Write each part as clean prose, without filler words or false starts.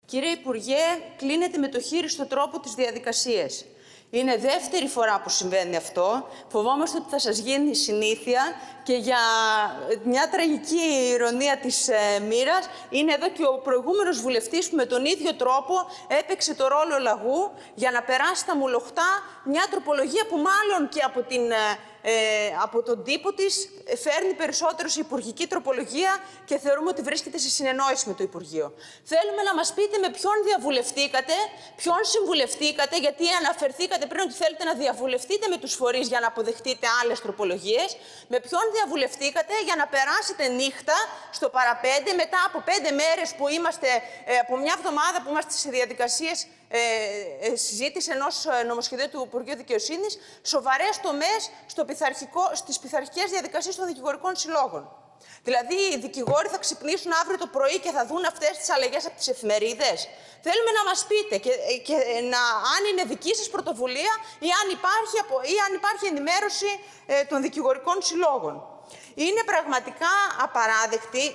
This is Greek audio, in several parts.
Κύριε Υπουργέ, κλείνετε με το χείριστο τρόπο τις διαδικασίες. Είναι δεύτερη φορά που συμβαίνει αυτό. Φοβόμαστε ότι θα σας γίνει συνήθεια και για μια τραγική ηρωνία της μοίρας είναι εδώ και ο προηγούμενος βουλευτής που με τον ίδιο τρόπο έπαιξε το ρόλο λαγού για να περάσει τα μουλοχτά μια τροπολογία που μάλλον και από τον τύπο της φέρνει περισσότερο σε υπουργική τροπολογία και θεωρούμε ότι βρίσκεται σε συνεννόηση με το Υπουργείο. Θέλουμε να μας πείτε με ποιον διαβουλευτήκατε, ποιον συμβουλευτήκατε, γιατί αναφερθήκατε πριν ότι θέλετε να διαβουλευτείτε με τους φορείς για να αποδεχτείτε άλλες τροπολογίες. Με ποιον διαβουλευτήκατε για να περάσετε νύχτα στο παραπέντε μετά από 5 μέρες που είμαστε, από μια εβδομάδα που είμαστε σε διαδικασίες συζήτηση ενός νομοσχεδίου του Υπουργείου Δικαιοσύνης, σοβαρές τομές στις πειθαρχικές διαδικασίες των δικηγορικών συλλόγων. Δηλαδή, οι δικηγόροι θα ξυπνήσουν αύριο το πρωί και θα δουν αυτές τις αλλαγές από τις εφημερίδες. Θέλουμε να μας πείτε αν είναι δική σας πρωτοβουλία ή αν υπάρχει ενημέρωση των δικηγορικών συλλόγων. Είναι πραγματικά απαράδεκτη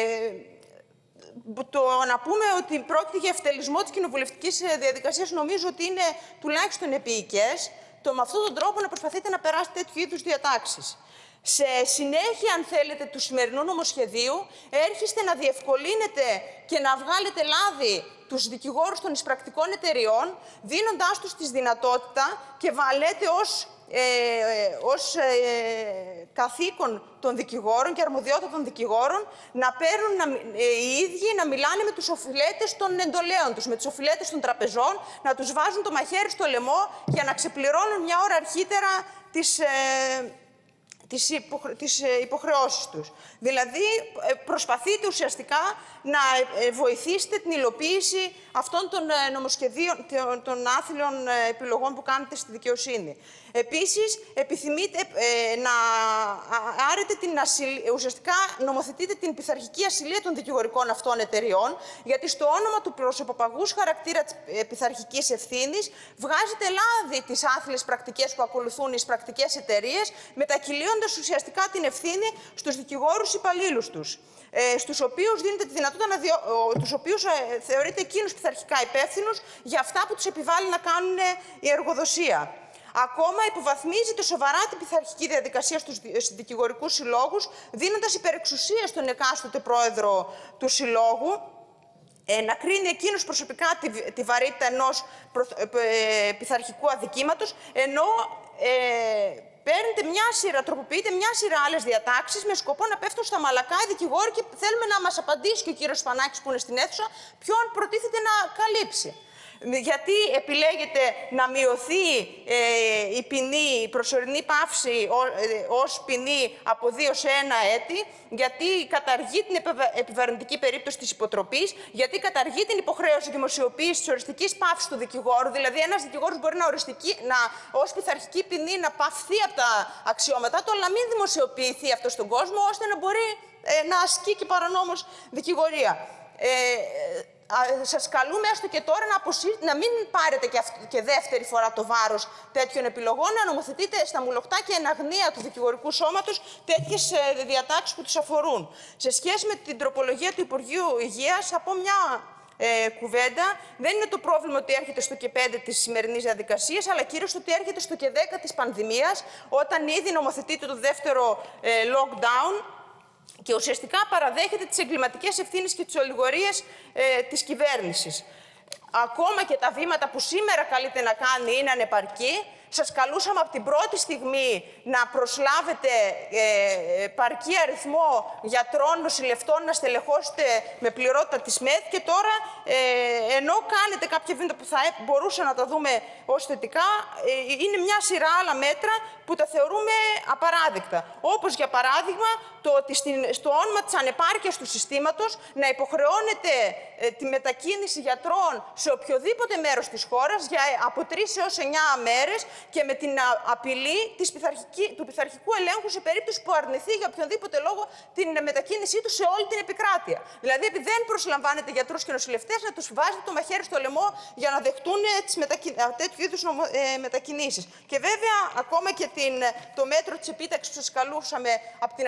το να πούμε ότι πρόκειται για ευτελισμό της κοινοβουλευτικής διαδικασίας. Νομίζω ότι είναι τουλάχιστον επίοικες το με αυτόν τον τρόπο να προσπαθείτε να περάσετε τέτοιου είδους διατάξεις. Σε συνέχεια, αν θέλετε, του σημερινού νομοσχεδίου, έρχεστε να διευκολύνετε και να βγάλετε λάδι τους δικηγόρους των εισπρακτικών εταιριών, δίνοντάς τους τη δυνατότητα και βάλετε ως καθήκον των δικηγόρων και αρμοδιότητα των δικηγόρων να παίρνουν οι ίδιοι να μιλάνε με τους οφειλέτες των εντολέων τους, με τους οφειλέτες των τραπεζών, να τους βάζουν το μαχαίρι στο λαιμό για να ξεπληρώνουν μια ώρα αρχίτερα τις υποχρεώσεις τους. Δηλαδή, προσπαθείτε ουσιαστικά να βοηθήσετε την υλοποίηση αυτών των νομοσχεδίων, των άθλιων επιλογών που κάνετε στη δικαιοσύνη. Επίσης, επιθυμείτε να άρετε ουσιαστικά νομοθετείτε την πειθαρχική ασυλία των δικηγορικών αυτών εταιριών, γιατί στο όνομα του προσωποπαγούς χαρακτήρα της πειθαρχικής ευθύνης βγάζετε λάδι τις άθλιες πρακτικές που ακολουθούν οι πρακτικές εταιρείες, μετακυλίοντας ουσιαστικά την ευθύνη στους δικηγόρους υπαλλήλους τους, στους οποίους δίνετε τη δυνατότητα τους οποίους θεωρείτε εκείνους πειθαρχικά υπεύθυνους για αυτά που τους επιβάλλει να κάνουν η εργοδοσία. Ακόμα υποβαθμίζεται σοβαρά την πειθαρχική διαδικασία στους δικηγορικούς συλλόγους, δίνοντας υπερεξουσία στον εκάστοτε πρόεδρο του συλλόγου να κρίνει εκείνος προσωπικά τη βαρύτητα ενός πειθαρχικού αδικήματος, ενώ τροποποιείται μια σειρά άλλες διατάξεις με σκοπό να πέφτουν στα μαλακά οι δικηγόροι και θέλουμε να μας απαντήσει και ο κύριος Σπανάκης που είναι στην αίθουσα ποιον προτίθεται να καλύψει. Γιατί επιλέγετε να μειωθεί η ποινή, η προσωρινή πάυση ως ποινή από 2 σε 1 έτη, γιατί καταργεί την επιβαρυντική περίπτωση της υποτροπής, γιατί καταργεί την υποχρέωση δημοσιοποίησης της οριστικής πάυσης του δικηγόρου. Δηλαδή, ένας δικηγόρος μπορεί ως πειθαρχική ποινή να παυθεί από τα αξιώματά του, αλλά μην δημοσιοποιηθεί αυτό στον κόσμο, ώστε να μπορεί να ασκεί και παρανόμως δικηγορία. Σας καλούμε έστω και τώρα να μην πάρετε και δεύτερη φορά το βάρος τέτοιων επιλογών, να νομοθετείτε στα μουλοχτά και εν αγνία του δικηγορικού σώματος τέτοιες διατάξεις που τους αφορούν. Σε σχέση με την τροπολογία του Υπουργείου Υγείας, θα πω μια κουβέντα. Δεν είναι το πρόβλημα ότι έρχεται στο και 5 της σημερινής διαδικασίας, αλλά κυρίως ότι έρχεται στο και 10 της πανδημίας, όταν ήδη νομοθετείται το δεύτερο lockdown και ουσιαστικά παραδέχεται τις εγκληματικές ευθύνες και τις ολιγορίες της κυβέρνησης. Ακόμα και τα βήματα που σήμερα καλείται να κάνει είναι ανεπαρκή. Σας καλούσαμε από την πρώτη στιγμή να προσλάβετε επαρκή αριθμό γιατρών, νοσηλευτών, να στελεχώσετε με πληρότητα της ΜΕΘ και τώρα, ενώ κάνετε κάποια βήματα που θα μπορούσαν να τα δούμε ως θετικά, είναι μια σειρά άλλα μέτρα που τα θεωρούμε απαράδεκτα. Όπως, για παράδειγμα, το ότι στο όνομα της ανεπάρκειας του συστήματος να υποχρεώνεται τη μετακίνηση γιατρών σε οποιοδήποτε μέρος της χώρας από 3 έως 9 μέρες και με την απειλή του πειθαρχικού ελέγχου σε περίπτωση που αρνηθεί για οποιονδήποτε λόγο την μετακίνησή του σε όλη την επικράτεια. Δηλαδή, επειδή δεν προσλαμβάνετε γιατρούς και νοσηλευτές, να τους βάζετε το μαχαίρι στο λαιμό για να δεχτούν τέτοιου είδους μετακινήσεις. Και βέβαια, ακόμα και το μέτρο της επίταξης που σας καλούσαμε από την αρχή της πανδημίας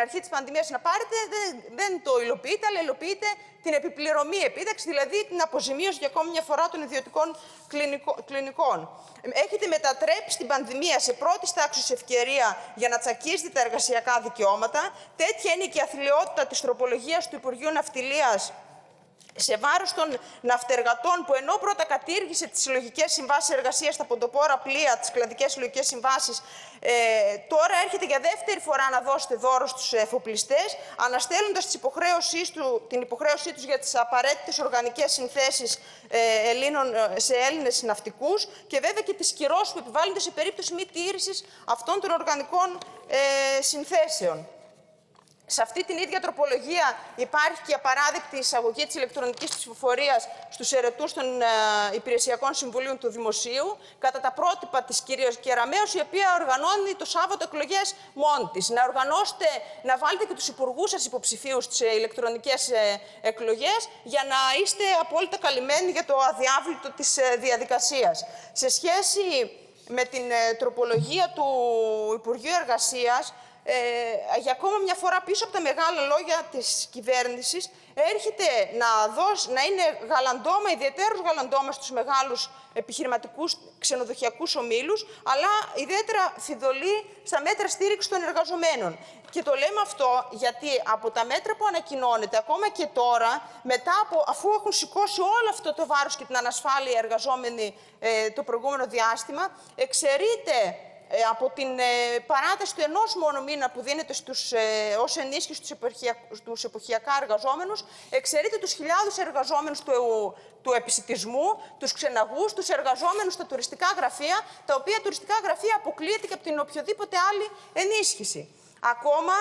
πανδημίας να πάρετε, δεν το υλοποιείτε, αλλά υλοποιείτε την επιπληρωμή επίδαξη, δηλαδή την αποζημίωση για ακόμη μια φορά των ιδιωτικών κλινικών. Έχετε μετατρέψει την πανδημία σε πρώτη τάξης ευκαιρία για να τσακίσετε τα εργασιακά δικαιώματα. Τέτοια είναι και η αθλιότητα της τροπολογίας του Υπουργείου Ναυτιλίας σε βάρος των ναυτεργατών, που ενώ πρώτα κατήργησε τις συλλογικές συμβάσεις εργασίας στα ποντοπόρα πλοία, τις κλαδικές συλλογικές συμβάσεις, τώρα έρχεται για δεύτερη φορά να δώσετε δώρο στους εφοπλιστές, αναστέλλοντας την υποχρέωσή τους για τις απαραίτητες οργανικές συνθέσεις σε Έλληνες ναυτικούς και βέβαια και τις κυρώσεις που επιβάλλονται σε περίπτωση μη τήρησης αυτών των οργανικών συνθέσεων. Σε αυτή την ίδια τροπολογία υπάρχει και απαράδεκτη εισαγωγή της ηλεκτρονικής ψηφοφορίας στους ερετούς των υπηρεσιακών συμβουλίων του Δημοσίου, κατά τα πρότυπα της κυρίας Κεραμέως, η οποία οργανώνει το Σάββατο εκλογές μόνη της. Να βάλετε και τους υπουργούς σας υποψηφίους στις ηλεκτρονικές εκλογές, για να είστε απόλυτα καλυμμένοι για το αδιάβλητο της διαδικασίας. Σε σχέση με την τροπολογία του Υπουργείου Εργασίας, για ακόμα μια φορά πίσω από τα μεγάλα λόγια της κυβέρνησης, έρχεται να είναι γαλαντόμα, ιδιαίτερος γαλαντόμα στους μεγάλους επιχειρηματικούς ξενοδοχειακούς ομίλους, αλλά ιδιαίτερα φιδωλή στα μέτρα στήριξης των εργαζομένων. Και το λέμε αυτό γιατί από τα μέτρα που ανακοινώνεται, ακόμα και τώρα, αφού έχουν σηκώσει όλο αυτό το βάρος και την ανασφάλεια εργαζόμενοι το προηγούμενο διάστημα, εξαιρείται από την παράταση του ενός μόνο μήνα που δίνεται ως ενίσχυση στους εποχιακά εργαζόμενους, εξαιρείται τους χιλιάδες εργαζόμενους του επισιτισμού, τους ξεναγούς, τους εργαζόμενους στα τουριστικά γραφεία, τα οποία τουριστικά γραφεία αποκλείεται και από την οποιοδήποτε άλλη ενίσχυση. Ακόμα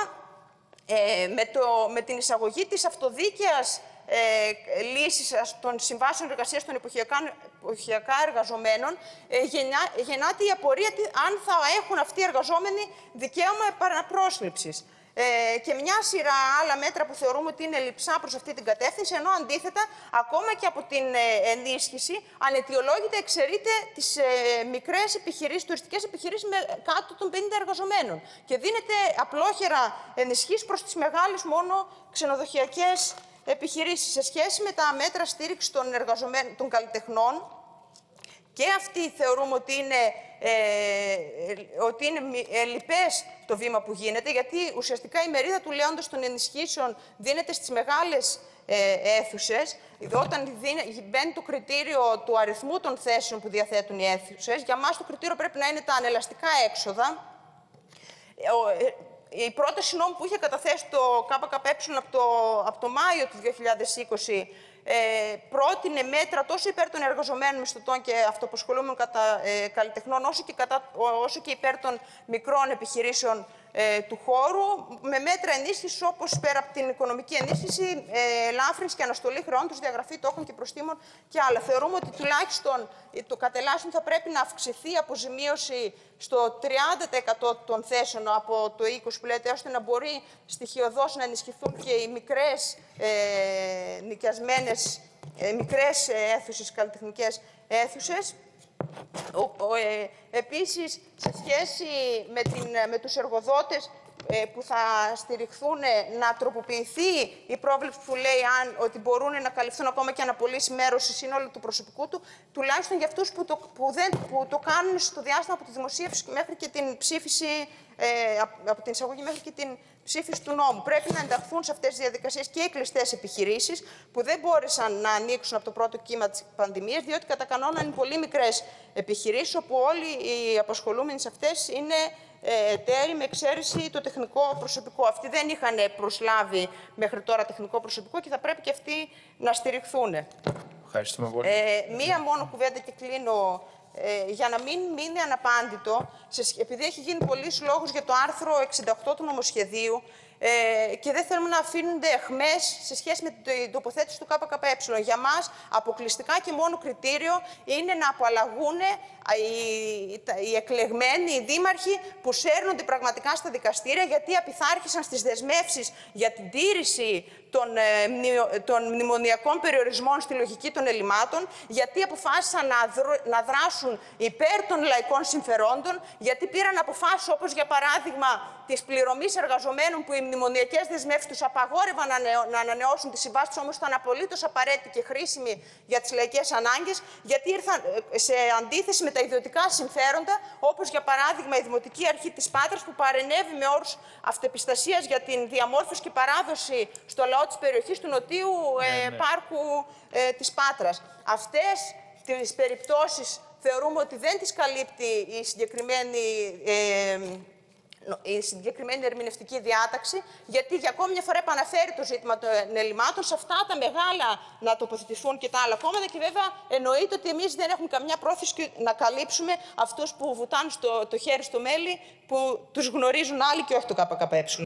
με την εισαγωγή της αυτοδίκαιας λύσεις των συμβάσεων εργασίας των εποχιακά εργαζομένων, γεννάται η απορία αν θα έχουν αυτοί οι εργαζόμενοι δικαίωμα επαναπρόσληψης. Και μια σειρά άλλα μέτρα που θεωρούμε ότι είναι λειψά προς αυτή την κατεύθυνση, ενώ αντίθετα, ακόμα και από την ενίσχυση, αναιτιολόγητα εξαιρείται τις μικρές επιχειρήσεις, τουριστικές επιχειρήσεις με κάτω των 50 εργαζομένων. Και δίνεται απλόχερα ενισχύσεις προς τις μεγάλες μόνο ξενοδοχειακές επιχειρήσεις. Σε σχέση με τα μέτρα στήριξης των καλλιτεχνών, και αυτοί θεωρούμε ότι είναι λιπές το βήμα που γίνεται, γιατί ουσιαστικά η μερίδα του λέοντος των ενισχύσεων δίνεται στις μεγάλες αίθουσες. Όταν μπαίνει το κριτήριο του αριθμού των θέσεων που διαθέτουν οι αίθουσες, για μας το κριτήριο πρέπει να είναι τα ανελαστικά έξοδα. Η πρόταση νόμου που είχε καταθέσει το ΚΚΕ από το Μάιο του 2020 πρότεινε μέτρα τόσο υπέρ των εργαζομένων μισθωτών και αυτοαπασχολούμενων καλλιτεχνών, όσο και υπέρ των μικρών επιχειρήσεων του χώρου, με μέτρα ενίσχυσης όπως πέρα από την οικονομική ενίσχυση, ελάφρυνση και αναστολή χρεών τους, διαγραφή τόκων και προστίμων και άλλα. Θεωρούμε ότι τουλάχιστον το κατελάχιστον θα πρέπει να αυξηθεί η αποζημίωση στο 30% των θέσεων από το 20% που λέτε, ώστε να μπορεί στοιχειοδός να ενισχυθούν και οι μικρές νοικιασμένες, μικρές αίθουσες, καλλιτεχνικές αίθουσες. Επίσης, σε σχέση με τους εργοδότες που θα στηριχθούν, να τροποποιηθεί η πρόβλεψη που λέει ότι μπορούν να καλυφθούν ακόμα και αναπολύσει μέρος σε σύνολο του προσωπικού του, τουλάχιστον για αυτούς που το κάνουν στο διάστημα από τη δημοσίευση μέχρι και την ψήφιση, από την εισαγωγή μέχρι και την ψήφιση του νόμου. Πρέπει να ενταχθούν σε αυτές τις διαδικασίες και οι κλειστές επιχειρήσεις που δεν μπόρεσαν να ανοίξουν από το πρώτο κύμα της πανδημίας, διότι κατά κανόνα είναι πολύ μικρές επιχειρήσεις, όπου όλοι οι απασχολούμενοι σε αυτές είναι εταίροι, με εξαίρεση το τεχνικό προσωπικό. Αυτοί δεν είχαν προσλάβει μέχρι τώρα τεχνικό προσωπικό και θα πρέπει και αυτοί να στηριχθούν. Ευχαριστούμε πολύ. Μία μόνο κουβέντα και κλείνω. Για να μην μείνει αναπάντητο, επειδή έχει γίνει πολλής λόγος για το άρθρο 68 του νομοσχεδίου και δεν θέλουμε να αφήνονται αιχμές σε σχέση με την τοποθέτηση του ΚΚΕ. Για μας, αποκλειστικά και μόνο κριτήριο είναι να απαλλαγούν οι εκλεγμένοι, οι δήμαρχοι που σέρνονται πραγματικά στα δικαστήρια, γιατί απειθάρχησαν στις δεσμεύσεις για την τήρηση των μνημονιακών περιορισμών στη λογική των ελλημάτων, γιατί αποφάσισαν να δράσουν υπέρ των λαϊκών συμφερόντων, γιατί πήραν αποφάσεις όπως για παράδειγμα της πληρωμής εργαζομένων που οι μνημονιακές δεσμεύσεις τους απαγόρευαν να ανανεώσουν τις συμβάσεις τους, όμως ήταν απολύτως απαραίτητη και χρήσιμη για τις λαϊκές ανάγκες, γιατί ήρθαν σε αντίθεση με τα ιδιωτικά συμφέροντα, όπως για παράδειγμα η Δημοτική Αρχή της Πάτρας, που παρενέβη με όρους αυτεπιστασίας για την διαμόρφωση και παράδοση στο λαό της περιοχής του Νοτίου Πάρκου της Πάτρας. Αυτές τις περιπτώσεις θεωρούμε ότι δεν τις καλύπτει η συγκεκριμένη ερμηνευτική διάταξη, γιατί για ακόμη μια φορά επαναφέρει το ζήτημα των ελλημάτων σε αυτά τα μεγάλα να τοποθετηθούν και τα άλλα κόμματα, και βέβαια εννοείται ότι εμείς δεν έχουμε καμιά πρόθεση να καλύψουμε αυτούς που βουτάνε το χέρι στο μέλι, που τους γνωρίζουν άλλοι και όχι το ΚΚΕ.